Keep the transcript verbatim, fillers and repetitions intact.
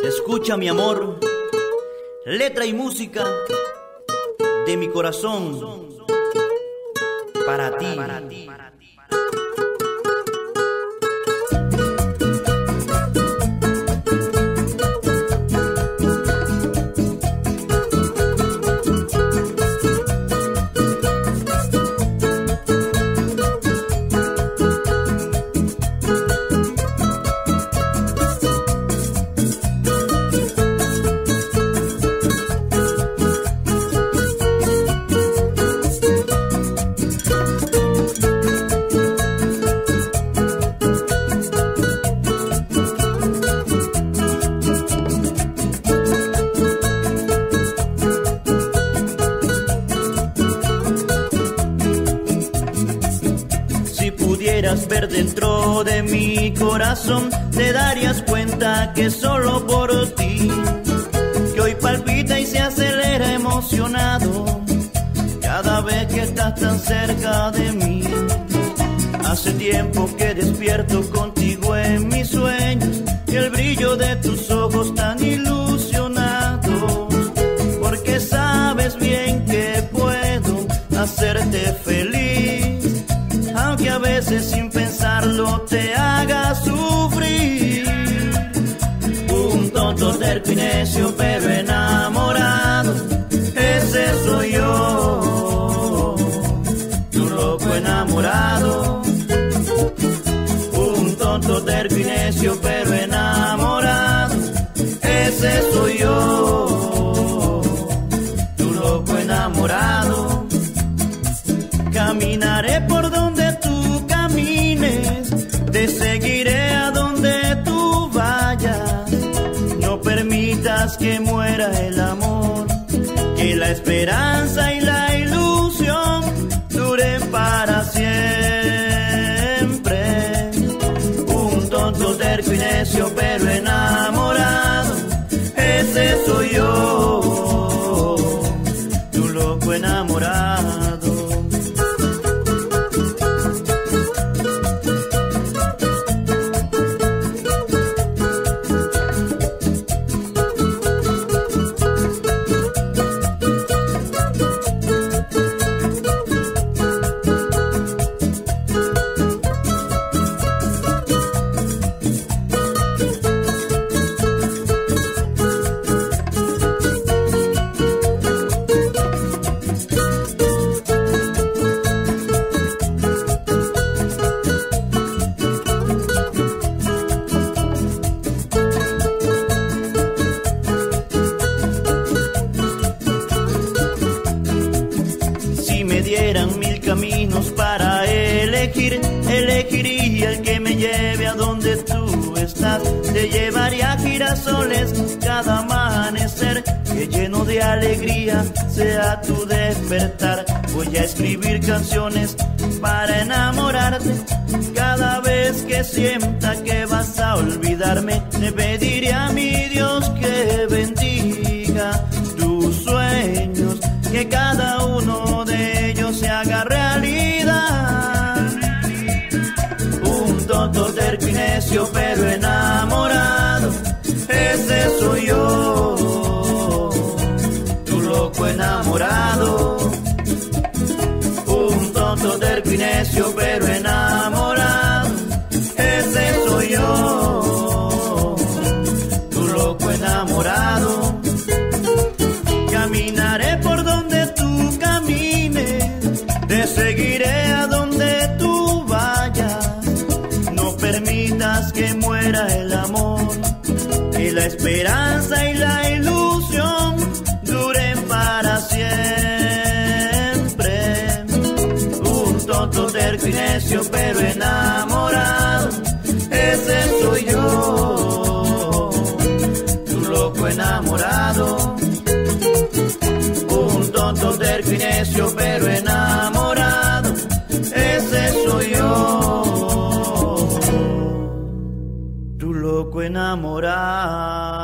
Escucha, mi amor, letra y música de mi corazón para ti. Si pudieras ver dentro de mi corazón, te darías cuenta que solo por ti, que hoy palpita y se acelera emocionado cada vez que estás tan cerca de mí. Hace tiempo que despierto contigo en mis sueños y el brillo de tus ojos tan ilusionados, porque sabes bien que puedo hacerte feliz, aunque a veces sin pensarlo te haga sufrir. Un tonto, terco y necio pero enamorado, ese soy yo, tu loco enamorado. Un tonto, terco y necio pero enamorado, ese soy yo, tu loco enamorado. Caminaré por donde tú camines, te seguiré a donde tú vayas. No permitas que muera el amor, que la esperanza y la ilusión duren para siempre. Un tonto, terco y necio pero enamorado, ese soy yo, tu loco enamorado. Si me dieran mil caminos para elegir, elegiría el que me lleve a donde tú estás. Te llevaría a girasoles cada amanecer, que lleno de alegría sea tu despertar. Voy a escribir canciones para enamorarte, cada vez que sienta que vas a olvidarme. Te pediré a mi Dios que bendiga tus sueños, que cada uno de ellos se haga realidad. Un tonto, terco y necio pero enamorado, ese soy yo, tu loco enamorado. Un tonto, terco y necio pero enamorado, ese soy yo, tu loco enamorado. Caminaré por donde tú camines, te seguiré a donde tú vayas. No permitas que muera el amor, que la esperanza y la ilusión duren para siempre. Un tonto, terco y necio pero enamorado, ese soy yo, tu loco enamorado. Un tonto, terco y necio pero enamorado, ese soy yo, tu loco enamorado.